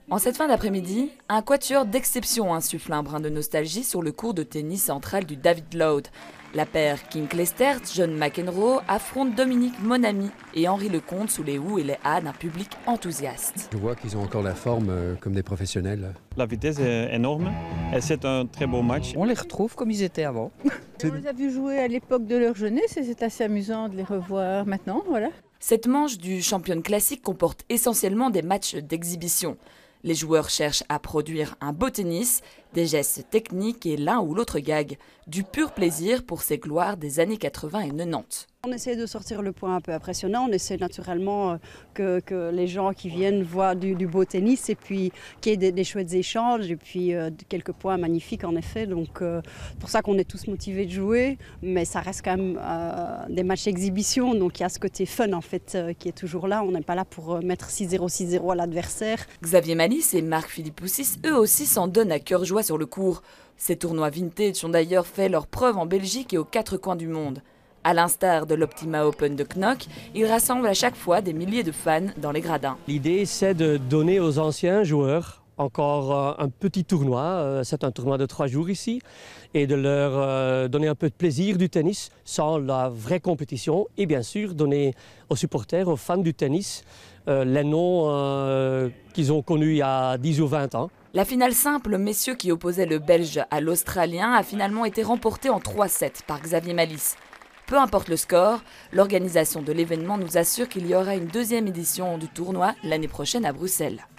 En cette fin d'après-midi, un quatuor d'exception insuffle un brin de nostalgie sur le court de tennis central du David Lode. La paire Kim Clijsters, John McEnroe affronte Dominique Monami et Henri Lecomte sous les houes et les has d'un public enthousiaste. Je vois qu'ils ont encore la forme comme des professionnels. La vitesse est énorme et c'est un très beau match. On les retrouve comme ils étaient avant. On les a vus jouer à l'époque de leur jeunesse et c'est assez amusant de les revoir maintenant, voilà. Cette manche du Champion Classic comporte essentiellement des matchs d'exhibition. Les joueurs cherchent à produire un beau tennis, des gestes techniques et l'un ou l'autre gag. Du pur plaisir pour ces gloires des années 80 et 90. On essaie de sortir le point un peu impressionnant, on essaie naturellement que les gens qui viennent voient du beau tennis et puis qu'il y ait des chouettes échanges et puis quelques points magnifiques en effet. Donc pour ça qu'on est tous motivés de jouer, mais ça reste quand même des matchs exhibition, donc il y a ce côté fun en fait qui est toujours là. On n'est pas là pour mettre 6-0, 6-0 à l'adversaire. Xavier Malice et Marc-Philippe Poussis, eux aussi s'en donnent à cœur joie sur le court. Ces tournois vintage ont d'ailleurs fait leur preuve en Belgique et aux quatre coins du monde. À l'instar de l'Optima Open de Knock, ils rassemblent à chaque fois des milliers de fans dans les gradins. L'idée, c'est de donner aux anciens joueurs encore un petit tournoi, c'est un tournoi de 3 jours ici, et de leur donner un peu de plaisir du tennis sans la vraie compétition, et bien sûr donner aux supporters, aux fans du tennis, les noms qu'ils ont connus il y a 10 ou 20 ans. La finale simple, messieurs, qui opposait le Belge à l'Australien, a finalement été remportée en 3-7 par Xavier Malice. Peu importe le score, l'organisation de l'événement nous assure qu'il y aura une deuxième édition du tournoi l'année prochaine à Bruxelles.